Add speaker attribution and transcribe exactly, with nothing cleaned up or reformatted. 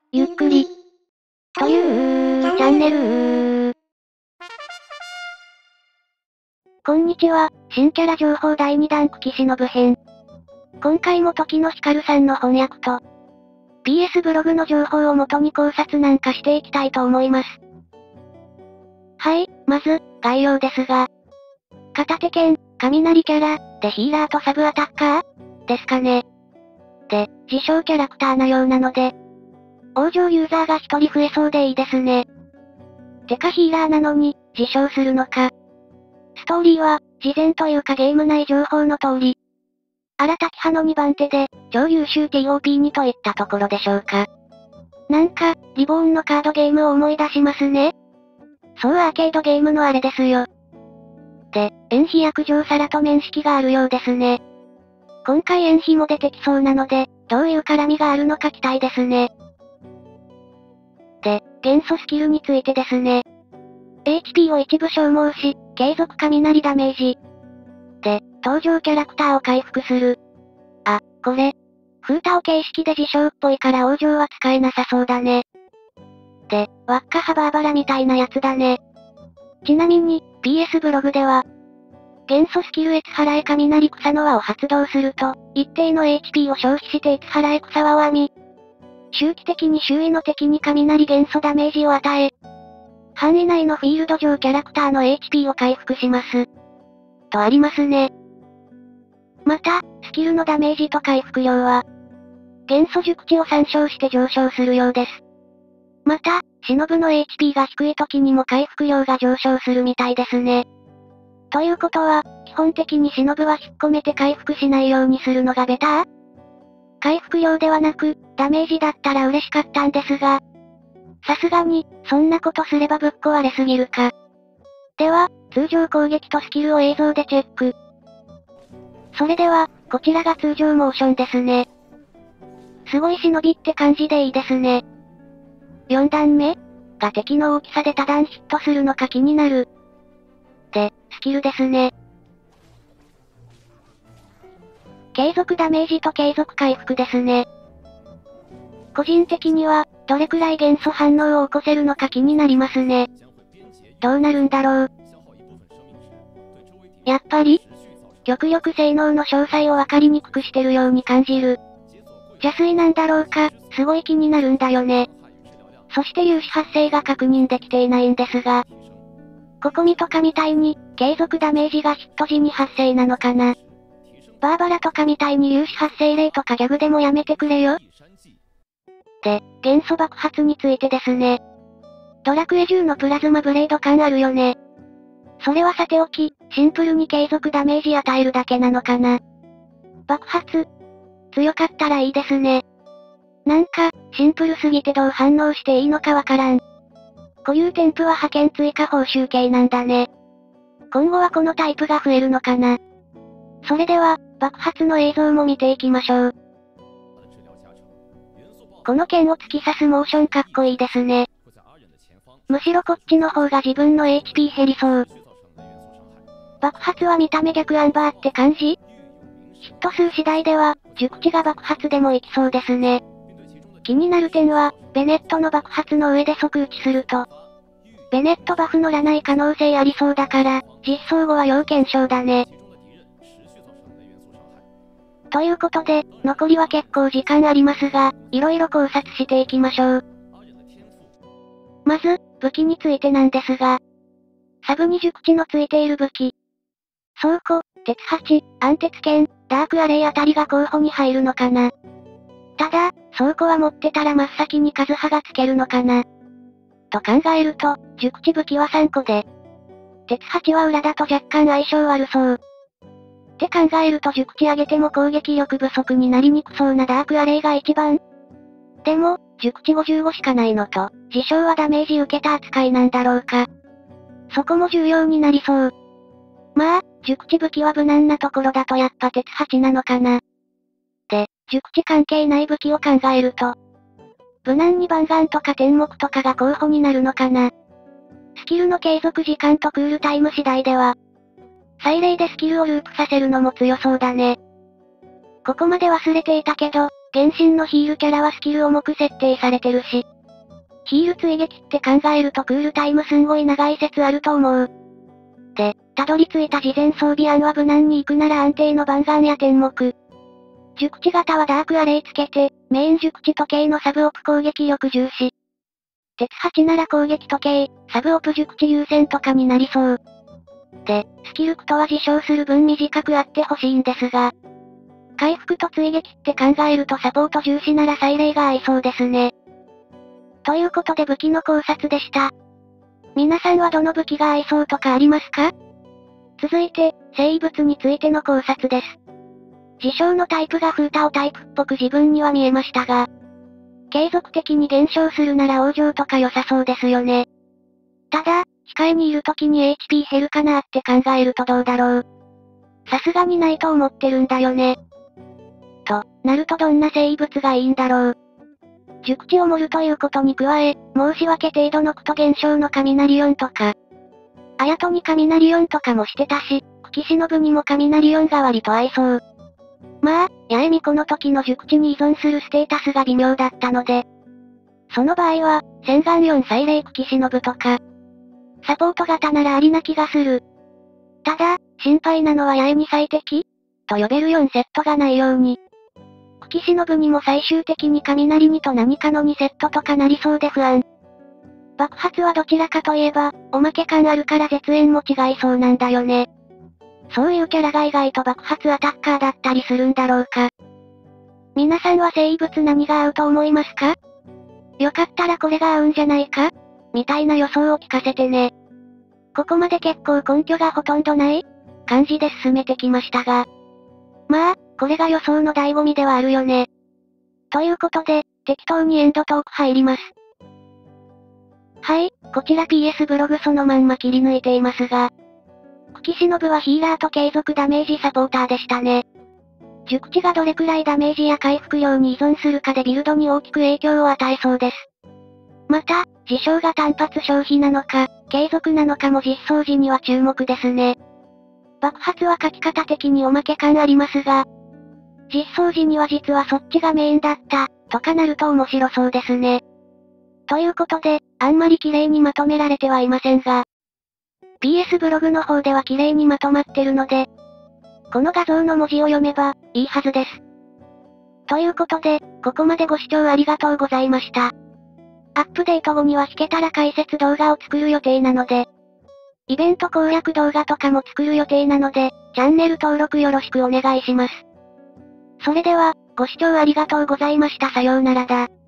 Speaker 1: ゆっくり。というチャンネル。こんにちは、新キャラ情報だいにだん久喜忍編。今回も時のヒカルさんの翻訳と、ピーエス ブログの情報を元に考察なんかしていきたいと思います。はい、まず、概要ですが、片手剣、雷キャラ、でヒーラーとサブアタッカーですかね。で、自称キャラクターなようなので、往生ユーザーが一人増えそうでいいですね。てかヒーラーなのに、自称するのか。ストーリーは、事前というかゲーム内情報の通り、荒滝派のにばん手で、超優秀 ティーオーピー にといったところでしょうか。なんか、リボーンのカードゲームを思い出しますね。そうアーケードゲームのあれですよ。で、縁飛役上サラと面識があるようですね。今回縁飛も出てきそうなので、どういう絡みがあるのか期待ですね。で、元素スキルについてですね。エイチピー を一部消耗し、継続雷ダメージ。で、登場キャラクターを回復する。あ、これ。フータオ形式で自称っぽいから往生は使えなさそうだね。で、ワッカハバーバラみたいなやつだね。ちなみに、ピーエス ブログでは、元素スキル越払え雷草の輪を発動すると、一定の エイチピー を消費して越払え草輪を編み、周期的に周囲の敵に雷元素ダメージを与え、範囲内のフィールド上キャラクターの エイチピー を回復します。とありますね。また、スキルのダメージと回復量は、元素熟知を参照して上昇するようです。また、忍の エイチピー が低い時にも回復量が上昇するみたいですね。ということは、基本的に忍は引っ込めて回復しないようにするのがベター？回復量ではなく、ダメージだったら嬉しかったんですが、さすがに、そんなことすればぶっ壊れすぎるか。では、通常攻撃とスキルを映像でチェック。それでは、こちらが通常モーションですね。すごい忍びって感じでいいですね。よん段目が敵の大きさで多段ヒットするのか気になる。で、スキルですね。継続ダメージと継続回復ですね。個人的には、どれくらい元素反応を起こせるのか気になりますね。どうなるんだろう。やっぱり極力性能の詳細をわかりにくくしてるように感じる。邪推なんだろうか、すごい気になるんだよね。そして粒子発生が確認できていないんですが、ココミとかみたいに、継続ダメージがヒット時に発生なのかな。バーバラとかみたいに粒子発生例とかギャグでもやめてくれよ。で、元素爆発についてですね。ドラクエじゅうのプラズマブレード感あるよね。それはさておき、シンプルに継続ダメージ与えるだけなのかな。爆発。強かったらいいですね。なんか、シンプルすぎてどう反応していいのかわからん。固有添付は派遣追加報酬系なんだね。今後はこのタイプが増えるのかな。それでは、爆発の映像も見ていきましょう。この剣を突き刺すモーションかっこいいですね。むしろこっちの方が自分の エイチピー 減りそう。爆発は見た目逆アンバーって感じ？ヒット数次第では、熟知が爆発でもいきそうですね。気になる点は、ベネットの爆発の上で即打ちすると、ベネットバフ乗らない可能性ありそうだから、実装後は要検証だね。ということで、残りは結構時間ありますが、色々考察していきましょう。まず、武器についてなんですが、サブに熟知のついている武器。倉庫、鉄八、暗鉄剣、ダークアレイあたりが候補に入るのかな。ただ、倉庫は持ってたら真っ先にカズハがつけるのかな。と考えると、熟知武器はさんこで、鉄八は裏だと若干相性悪そう。って考えると熟知上げても攻撃力不足になりにくそうなダークアレイが一番。でも、熟知ごじゅうごしかないのと、自称はダメージ受けた扱いなんだろうか。そこも重要になりそう。まあ、熟知武器は無難なところだとやっぱ鉄八なのかな。で、熟知関係ない武器を考えると、無難に番眼とか天目とかが候補になるのかな。スキルの継続時間とクールタイム次第では、祭礼でスキルをループさせるのも強そうだね。ここまで忘れていたけど、 原神のヒールキャラはスキル重く設定されてるし。ヒール追撃って考えるとクールタイムすんごい長い説あると思う。で、たどり着いた事前装備案は無難に行くなら安定の番眼や天目。熟知型はダークアレイつけて、メイン熟知時計のサブオプ攻撃力重視。鉄はちなら攻撃時計、サブオプ熟知優先とかになりそう。で、スキルクとは自称する分短くあってほしいんですが。回復と追撃って考えるとサポート重視ならサイレイが合いそうですね。ということで武器の考察でした。皆さんはどの武器が合いそうとかありますか？続いて、生物についての考察です。自称のタイプがフータオタイプっぽく自分には見えましたが、継続的に減少するなら王城とか良さそうですよね。ただ、控えにいる時に エイチピー 減るかなって考えるとどうだろう。さすがにないと思ってるんだよね。と、なるとどんな生物がいいんだろう。熟知を盛るということに加え、申し訳程度のクト減少の雷音とか、あやとに雷音とかもしてたし、久喜忍にも雷音が割と合いそう。まあ、八重美子の時の熟知に依存するステータスが微妙だったので、その場合は、洗顔よんサイレイ久喜忍とか、サポート型ならありな気がする。ただ、心配なのは八重に最適と呼べるよんセットがないように。久喜忍にも最終的に雷にと何かのにセットとかなりそうで不安。爆発はどちらかといえば、おまけ感あるから絶縁も違いそうなんだよね。そういうキャラが意外と爆発アタッカーだったりするんだろうか。皆さんは生物何が合うと思いますか？よかったらこれが合うんじゃないかみたいな予想を聞かせてね。ここまで結構根拠がほとんどない感じで進めてきましたが。まあ、これが予想の醍醐味ではあるよね。ということで、適当にエンドトーク入ります。はい、こちら ピーエス ブログそのまんま切り抜いていますが、久喜忍はヒーラーと継続ダメージサポーターでしたね。熟知がどれくらいダメージや回復量に依存するかでビルドに大きく影響を与えそうです。また、自称が単発消費なのか、継続なのかも実装時には注目ですね。爆発は書き方的におまけ感ありますが、実装時には実はそっちがメインだった、とかなると面白そうですね。ということで、あんまり綺麗にまとめられてはいませんが、ピーエス ブログの方では綺麗にまとまってるので、この画像の文字を読めば、いいはずです。ということで、ここまでご視聴ありがとうございました。アップデート後には弾けたら解説動画を作る予定なので、イベント攻略動画とかも作る予定なので、チャンネル登録よろしくお願いします。それでは、ご視聴ありがとうございました。さようならだ。